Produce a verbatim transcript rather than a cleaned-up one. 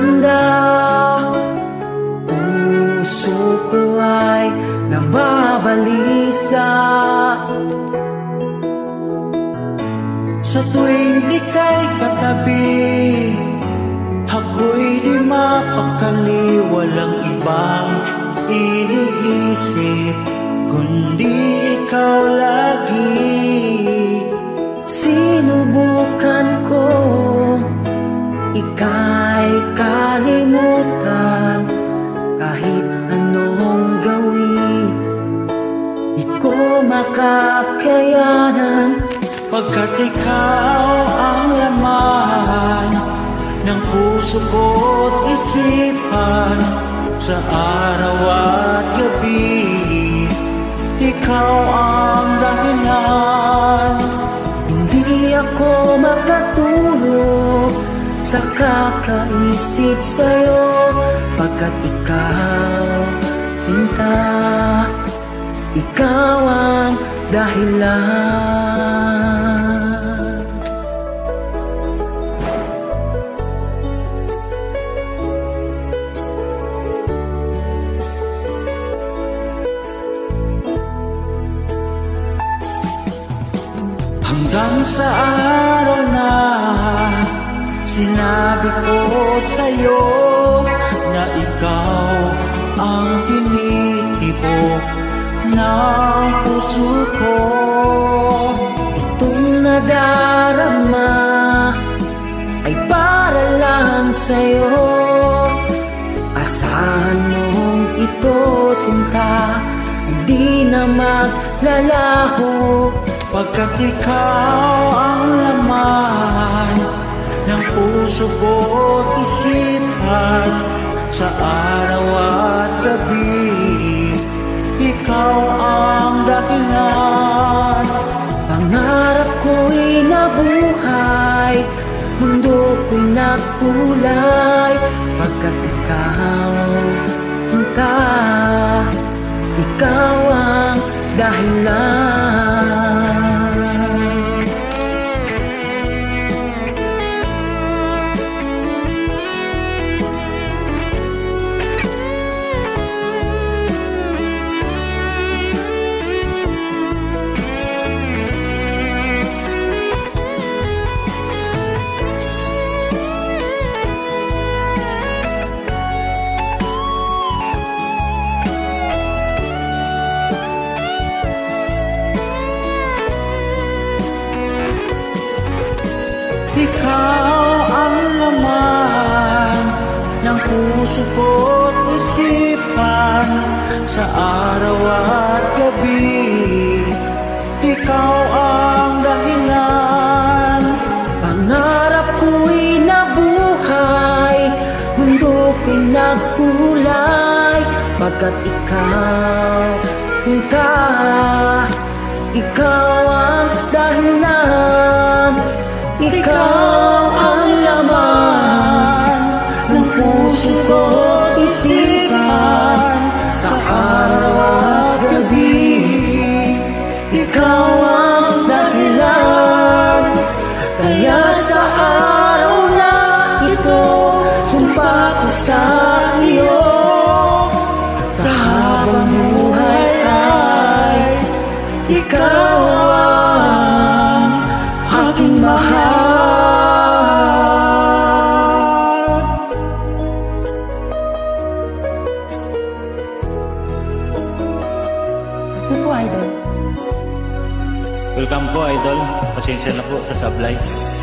ganda. Puso ko ay nababalisa sa tuwing ika'y katabi. Ako'y di mapakali, walang ibang iniisip kundi ikaw lagi. Sinubukan ko ika'y kalimutan, kahit anong gawin di ko makakayanan. Pagkat ikaw ang laman ng puso ko't isipan, sa araw at gabi ikaw ang dahilan. Hindi ako makatulog sa kakaisip sa'yo, pagkat ikaw, sinta, ikaw ang dahilan. Hanggang sa araw na sinabi ko sa'yo na ikaw ang tinitibok ng puso ko. Itong nadarama ay para lang sa'yo. Asahan mong ito, sinta, hindi na maglalaho. Pagkat ikaw ang laman ng puso ko't isipan, sa araw at gabi ikaw ang dahilan. Pangarap ko'y nabuhay, mundo ko'y nakulay, pagkat ikaw, sinta, ikaw ang dahilan. Ikaw ang laman ng puso ko't isipan, sa araw at gabi ikaw ang dahilan. Pangarap ko'y nabuhay, mundo ko'y nagkulay, pagkat ikaw, sinta, ikaw ang dahilan. Ikaw ang laman ng puso ko't isipan, sa araw at gabi ikaw ang dahilan. Kaya sa araw na ito, sumpa ko sa iyo, sa habang buhay ay ikaw ang aking mahal. Ito po, Idol. Welcome po, Idol. Pasensya na po sa sablay.